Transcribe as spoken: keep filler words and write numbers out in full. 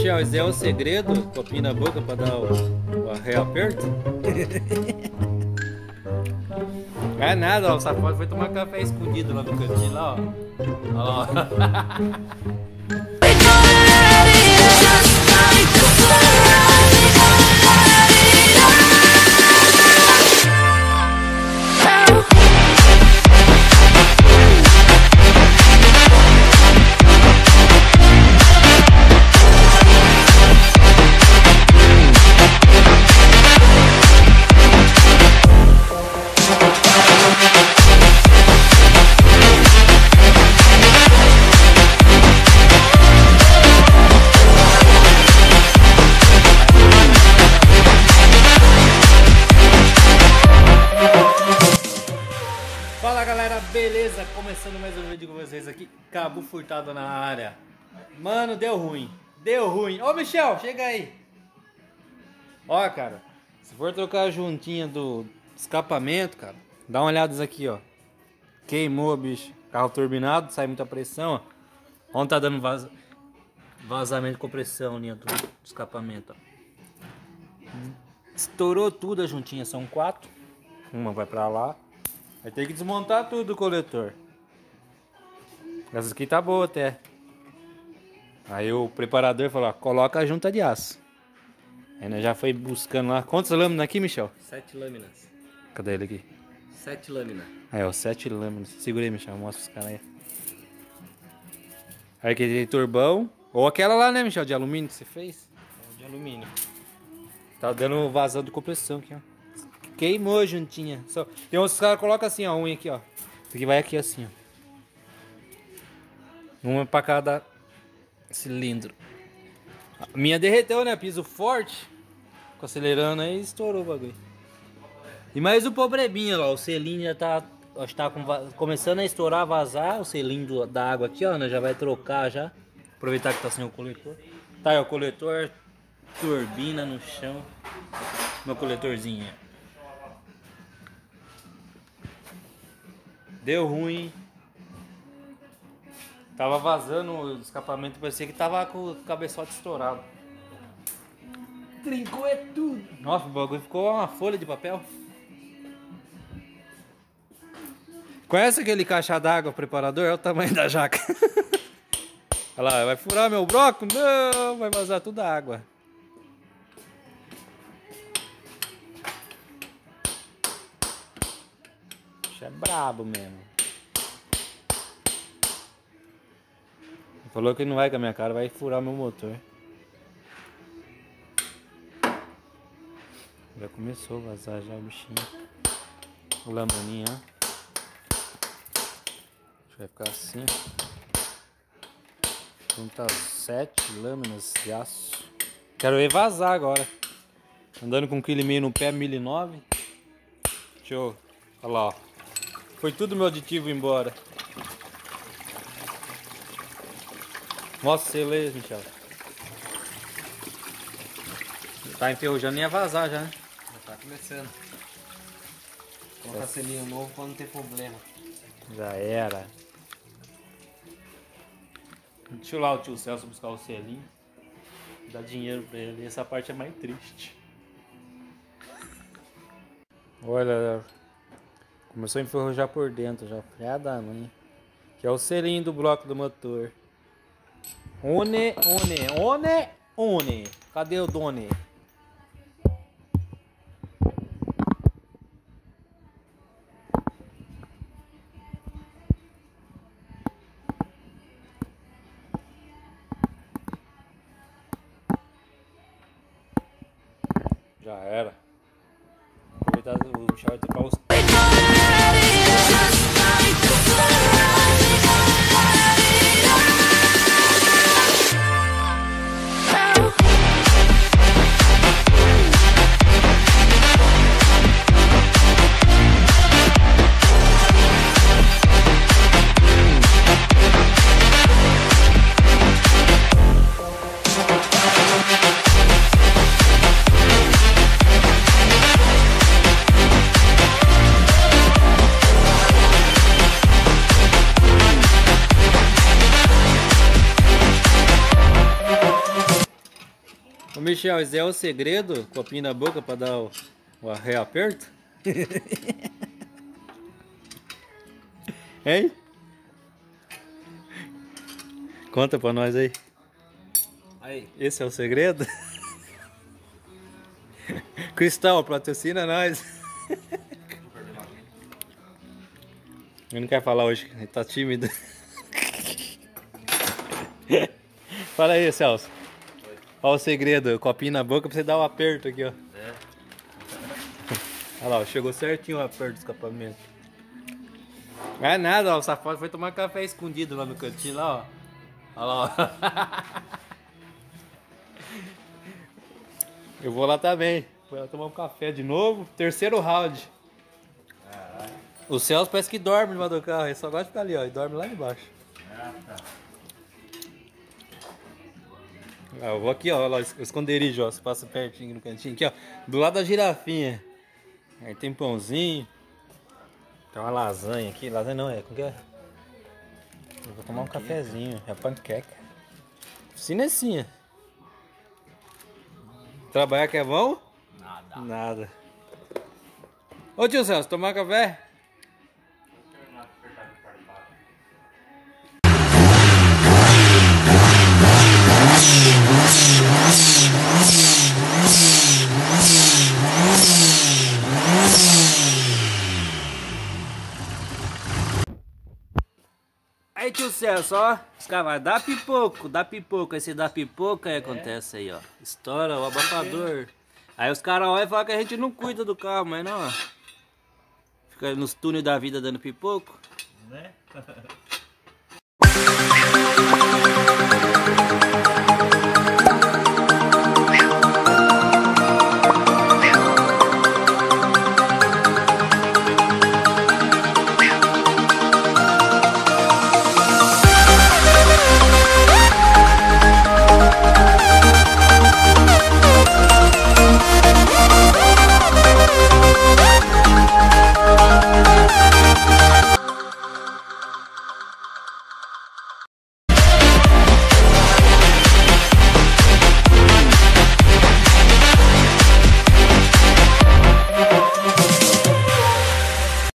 Michel, esse é o segredo? Copinho na boca pra dar o, o reaperto? É nada, ó, o safado foi tomar café escondido lá no cantinho, lá, ó. Ó. Fala galera, beleza? Começando mais um vídeo com vocês aqui, Cabo Furtado na área. Mano, deu ruim, deu ruim. Ô Michel, chega aí. Ó cara, se for trocar a juntinha do escapamento, cara, dá uma olhada aqui, ó. Queimou, bicho. Carro turbinado, sai muita pressão, ó. Onde tá dando vaz... vazamento com pressão ali do escapamento, ó. Estourou tudo a juntinha, são quatro. Uma vai pra lá. Vai ter que desmontar tudo o coletor. Essa aqui tá boa até. Aí o preparador falou, ó, coloca a junta de aço. Aí nós já foi buscando lá. Quantas lâminas aqui, Michel? Sete lâminas. Cadê ele aqui? Sete lâminas. Aí, ó, sete lâminas. Segura aí, Michel, mostra os caras aí. Aí aqui tem turbão. Ou aquela lá, né, Michel, de alumínio que você fez? É de alumínio. Tá dando vazão de compressão aqui, ó. Queimou juntinha. Só... Tem uns caras que colocam assim, ó, unha aqui, ó. Isso aqui vai aqui assim, ó. Uma pra cada cilindro. A minha derreteu, né? Piso forte. Ficou acelerando aí e estourou o bagulho. E mais o probleminha lá, o selinho já tá, acho que tá com, começando a estourar, vazar. O selinho do, da água aqui, ó, né? Já vai trocar já. Aproveitar que tá sem o coletor. Tá aí o coletor, turbina no chão. Meu coletorzinho. Deu ruim. Tava vazando o escapamento, parecia que tava com o cabeçote estourado. Trincou é tudo. Nossa, o bagulho ficou uma folha de papel. Conhece aquele caixa d'água preparador? É o tamanho da jaca. Olha lá, vai furar meu broco? Não, vai vazar toda a água. Isso é brabo mesmo. Falou que não vai com a minha cara, vai furar meu motor. Já começou a vazar já o bichinho. O lâmininha, ó. Vai ficar assim. Junta sete lâminas de aço. Quero ver vazar agora. Andando com um quilo e meio no pé, mil e nove. Deixa eu... Olha lá, ó. Foi tudo meu aditivo embora. Mostra você ler, Michel. Tá enferrujando e ia vazar já, né? Já tá começando. Colocar selinho novo pra não ter problema. Já era. Deixa eu lá o tio Celso buscar o selinho. Dá dinheiro pra ele. Essa parte é mais triste. Olha, começou a enferrujar por dentro já. Já dá, mãe. Que é o selinho do bloco do motor. One, one, one, one. Cadê o Doni? Já era. Aproveitar o chave e tocar os... Michel, esse é o segredo? Copinho na boca pra dar o, o reaperto? Hein? Conta pra nós aí. Aí. Esse é o segredo? Cristal, patrocina nós. Ele não quer falar hoje, ele tá tímido. Fala aí, Celso. Olha o segredo, copinho na boca pra você dar um aperto aqui, ó. É. Olha lá, chegou certinho o aperto do escapamento. Não é nada, ó, o safado foi tomar café escondido lá no cantinho, lá, ó. Olha lá, ó. Eu vou lá também. Vou lá tomar um café de novo. Terceiro round. Caralho. O Celso parece que dorme no do carro, ele só gosta de ficar ali, ó, e dorme lá embaixo. Ah, tá. Ah, eu vou aqui, ó, lá, o esconderijo, ó, você passa pertinho no cantinho, aqui, ó, do lado da girafinha. Aí tem pãozinho, tem uma lasanha aqui, lasanha não, é, como que é? Eu vou tomar um cafezinho, é panqueca. Cinecinha. Trabalhar que é bom? Nada. Nada. Ô tio Celso, tomar café? Aí tio Celso, ó, os caras dá pipoco, dá pipoco, aí você dá pipoca, aí acontece aí, ó, estoura o abafador. Aí os caras olham e falam que a gente não cuida do carro, mas não, ó. Fica nos túneis da vida dando pipoco. Né?